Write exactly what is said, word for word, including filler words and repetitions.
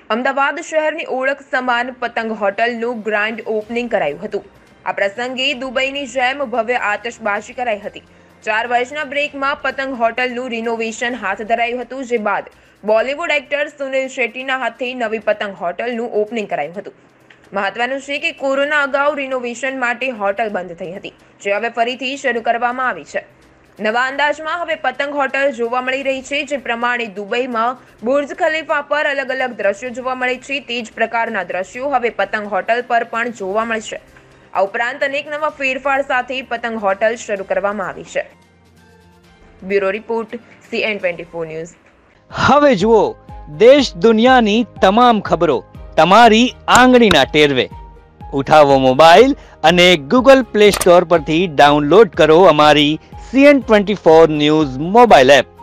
અમદાવાદ શહેરની ઓળખ સમાન પતંગ હોટલનું ગ્રાન્ડ ઓપનિંગ કરાયું હતું। આ પ્રસંગે દુબઈની જેમ ભવ્ય આતશબાજી કરાઈ હતી। ચાર વર્ષના બ્રેકમાં પતંગ હોટલનું રિનોવેશન હાથ ધરાયું હતું, જે બાદ બોલિવૂડ એક્ટર સુનિલ શેટ્ટીના હાથે નવી પતંગ હોટલનું ઓપનિંગ કરાયું હતું। મહત્વનું છે કે કોરોના અગાઉ રિનોવેશન માટે હોટલ બંધ થઈ હતી, જે હવે ફરીથી શરૂ કરવામાં આવી છે। નવા અંદાજમાં હવે પતંગ હોટલ જોવા મળી રહી છે, જે પ્રમાણે દુબઈમાં બુર્જ ખલીફા પર અલગ અલગ દ્રશ્યો જોવા મળે છે, તે જ પ્રકારના દ્રશ્યો હવે પતંગ હોટલ પર પણ જોવા મળશે। આ ઉપરાંત અનેક નવા ફેરફાર સાથે પતંગ હોટલ શરૂ કરવામાં આવી છે। Bureau report C N twenty four news. હવે જુઓ દેશ દુનિયાની તમામ ખબરો તમારી આંગળીના ટેરવે। ઉઠાવો મોબાઈલ અને ગૂગલ પ્લે સ્ટોર પરથી ડાઉનલોડ કરો અમારી C N twenty four news mobile app.